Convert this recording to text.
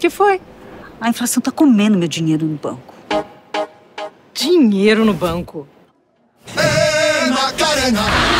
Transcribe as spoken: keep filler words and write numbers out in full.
que foi? A inflação tá comendo meu dinheiro no banco. Dinheiro no banco? Ei, Macarena!